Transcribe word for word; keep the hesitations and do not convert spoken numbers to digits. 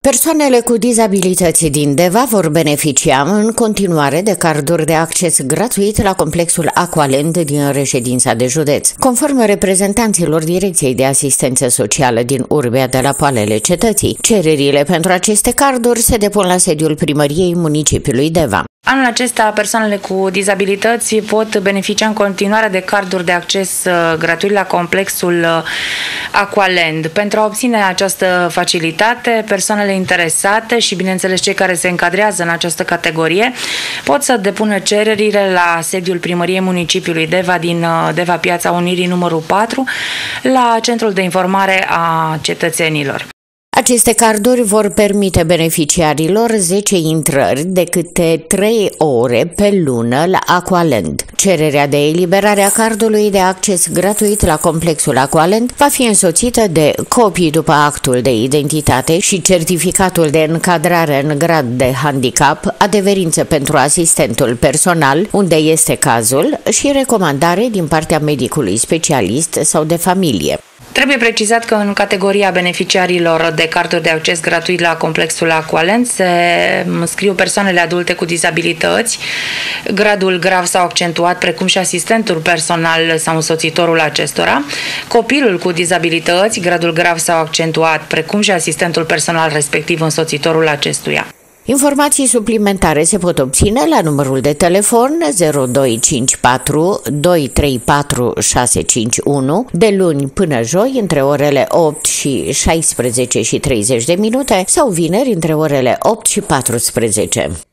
Persoanele cu dizabilități din Deva vor beneficia în continuare de carduri de acces gratuit la complexul Aqualand din reședința de județ. Conform reprezentanților Direcției de Asistență Socială din Urbea de la Poalele Cetății, cererile pentru aceste carduri se depun la sediul primăriei municipiului Deva. Anul acesta, persoanele cu dizabilități pot beneficia în continuare de carduri de acces gratuit la complexul Aqualand. Pentru a obține această facilitate, persoanele interesate și, bineînțeles, cei care se încadrează în această categorie pot să depună cererile la sediul primăriei municipiului Deva din Deva Piața Unirii numărul patru, la Centrul de Informare a Cetățenilor. Aceste carduri vor permite beneficiarilor zece intrări de câte trei ore pe lună la Aqualand. Cererea de eliberare a cardului de acces gratuit la complexul Aqualand va fi însoțită de copii după actul de identitate și certificatul de încadrare în grad de handicap, adeverință pentru asistentul personal, unde este cazul, și recomandare din partea medicului specialist sau de familie. Trebuie precizat că în categoria beneficiarilor de carduri de acces gratuit la complexul Aqualand se înscriu persoanele adulte cu dizabilități, gradul grav sau accentuat, precum și asistentul personal sau însoțitorul acestora, copilul cu dizabilități, gradul grav sau accentuat, precum și asistentul personal respectiv însoțitorul acestuia. Informații suplimentare se pot obține la numărul de telefon zero doi cinci patru doi trei patru șase cinci unu de luni până joi între orele opt și șaisprezece și treizeci de minute sau vineri între orele opt și paisprezece.